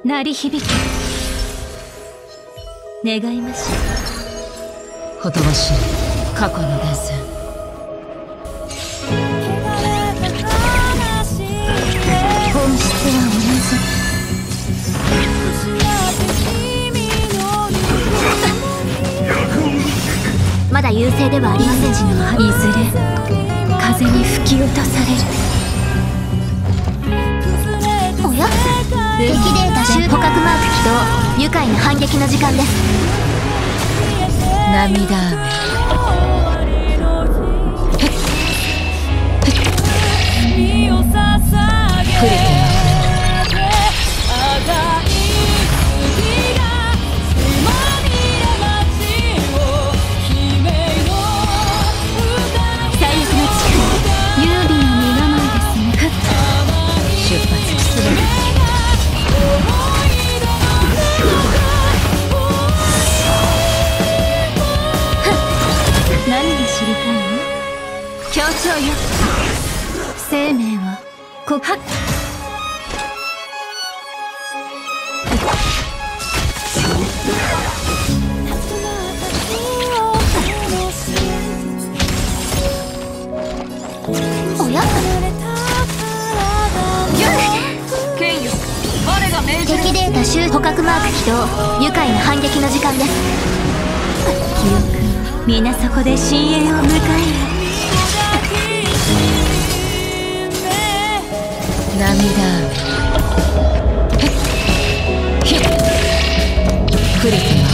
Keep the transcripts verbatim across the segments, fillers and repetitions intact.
鳴り響け。願いましょう。ほとばしい過去の伝線。本質は同じ。まだ優勢ではありませんしのいずれ風に吹き落とされる。おや敵データ集捕獲マーク起動。愉快な反撃の時間です。涙雨。触れてよ。協調よ。生命はこはっ。おや剣よ。我が命じる。敵データ集捕獲マーク起動。愉快な反撃の時間です。記憶皆そこで深淵を迎える。涙雨。触れてよ。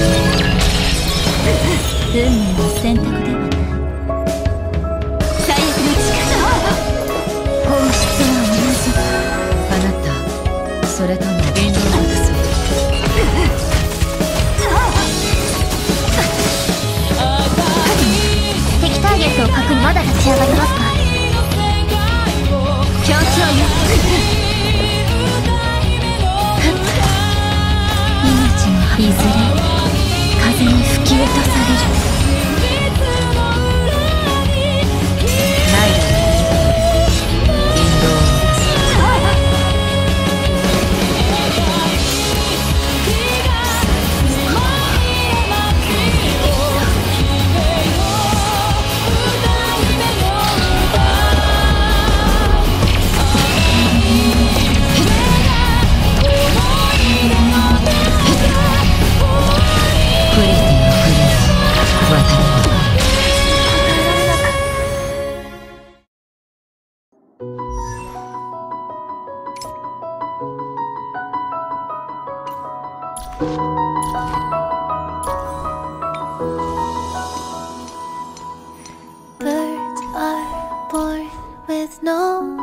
運命の選択ではない。最悪の力。本質は同じ。あなたそれとも言動を渡そう。敵ターゲットを確認。まだ立ち上がりますか。協調よ。命もいずれ風に吹き落とされる。ないだろう。引導を渡す。Birds are born with no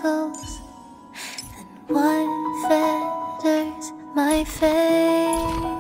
shackles, and one fetters my fate.